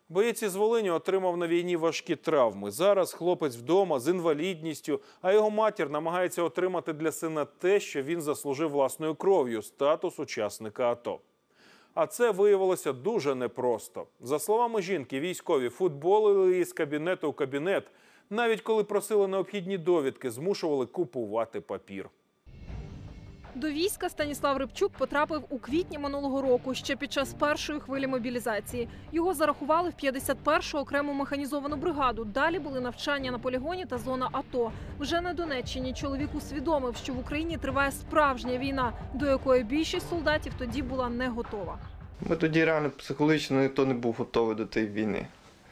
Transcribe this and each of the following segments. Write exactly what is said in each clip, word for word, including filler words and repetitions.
Боєць із Волині отримав на війні важкі травми. Зараз хлопець вдома з інвалідністю, а його матір намагається отримати для сина те, що він заслужив власною кров'ю – статус учасника АТО. А це виявилося дуже непросто. За словами жінки, військові футболили її з кабінету в кабінет. Навіть коли просили необхідні довідки, змушували купувати папір. До війська Станіслав Рибчук потрапив у квітні минулого року, ще під час першої хвилі мобілізації. Його зарахували в п'ятдесят першу окрему механізовану бригаду. Далі були навчання на полігоні та зона АТО. Вже на Донеччині чоловік усвідомив, що в Україні триває справжня війна, до якої більшість солдатів тоді була не готова. Ми тоді реально психологічно ніхто не був готовий до тієї війни.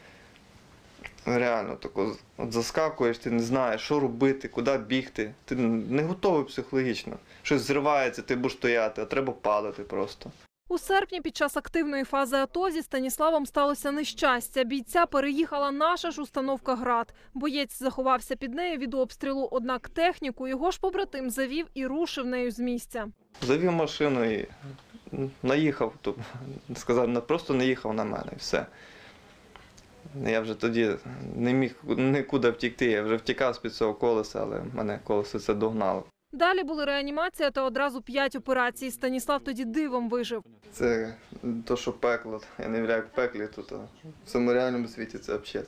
Реально, тако, от заскакуєш, ти не знаєш, що робити, куди бігти. Ти не готовий психологічно. Щось зривається, ти будеш стояти, а треба падати просто. У серпні під час активної фази АТО зі Станіславом сталося нещастя. Бійця переїхала наша ж установка «Град». Боєць заховався під нею від обстрілу, однак техніку його ж побратим завів і рушив нею з місця. Завів машину і наїхав, сказав, просто наїхав на мене і все. Я вже тоді не міг нікуди втікти, я вже втікав з-під цього колеса, але мене колесо це догнало. Далі були реанімація та одразу п'ять операцій. Станіслав тоді дивом вижив. Це то, що пекло, я не вірю, як в пеклі тут, а в цьому реальному світі це взагалі.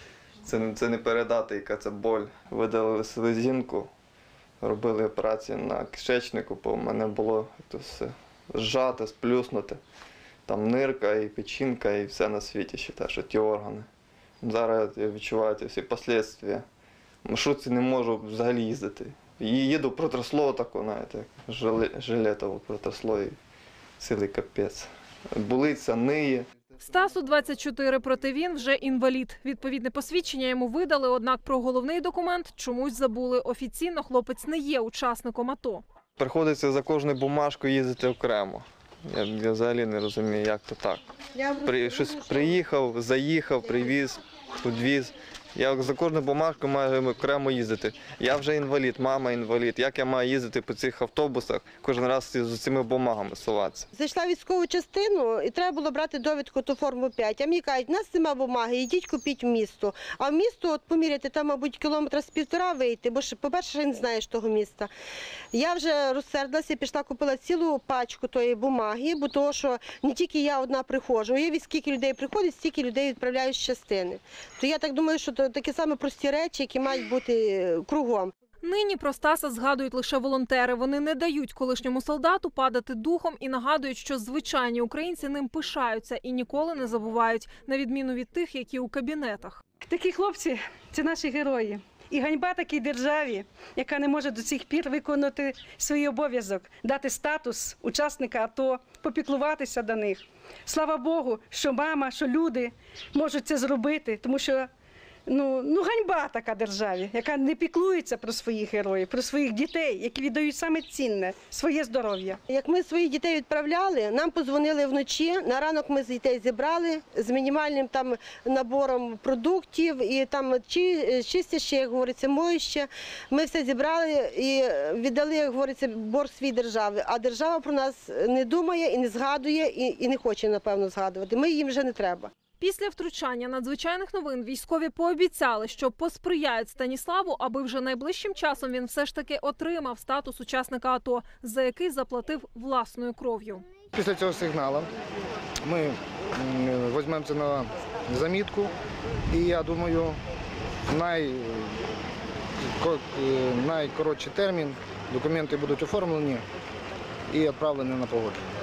Це, це не передати, яка це боль. Видалили слезінку, робили операцію на кишечнику, бо в мене було це все зжате, сплюснуте. Там нирка і печінка, і все на світі, ще що ті органи. Зараз я відчуваю ці всі наслідки. В маршрутці не можу взагалі їздити. Їду, протросло таке, знаєте, жилетово протросло і цілий капець. Болиться, ниє. Стасу двадцять чотири, проте він вже інвалід. Відповідне посвідчення йому видали, однак про головний документ чомусь забули. Офіційно хлопець не є учасником АТО. Приходиться за кожною бумажкою їздити окремо. Я, я взагалі не розумію, як то так. При, щось приїхав, заїхав, привіз, відвіз. Я за кожну бумажку маю окремо їздити. Я вже інвалід, мама інвалід. Як я маю їздити по цих автобусах, кожен раз з цими бумагами суватися? Зайшла в військову частину і треба було брати довідку ту форму п'ять. А мені кажуть, у нас немає бумаги, йдіть купіть в місто. А в місто, от поміряти, там, мабуть, кілометра з півтора вийти, бо, по-перше, я не знаєш того міста. Я вже розсердилася, пішла, купила цілу пачку тої бумаги, бо того, що не тільки я одна приходжу. Уявіть, скільки людей приходить, стільки людей відправляють з частини. То я так думаю, що це такі самі прості речі, які мають бути кругом. Нині про Стаса згадують лише волонтери. Вони не дають колишньому солдату падати духом і нагадують, що звичайні українці ним пишаються і ніколи не забувають, на відміну від тих, які у кабінетах. Такі хлопці – це наші герої. І ганьба такій державі, яка не може до цих пір виконати свій обов'язок, дати статус учасника АТО, попіклуватися до них. Слава Богу, що мама, що люди можуть це зробити, тому що Ну, ну, ганьба така державі, яка не піклується про своїх героїв, про своїх дітей, які віддають саме цінне – своє здоров'я. Як ми своїх дітей відправляли, нам подзвонили вночі, на ранок ми з дітей зібрали з мінімальним там набором продуктів, і там чистяще, як говориться, моюще. Ми все зібрали і віддали, як говориться, борг свій державі. А держава про нас не думає і не згадує, і, і не хоче, напевно, згадувати. Ми їм вже не треба. Після втручання надзвичайних новин військові пообіцяли, що посприяють Станіславу, аби вже найближчим часом він все ж таки отримав статус учасника АТО, за який заплатив власною кров'ю. Після цього сигналу ми візьмемося на замітку і, я думаю, най... найкоротший термін документи будуть оформлені і відправлені на погодження.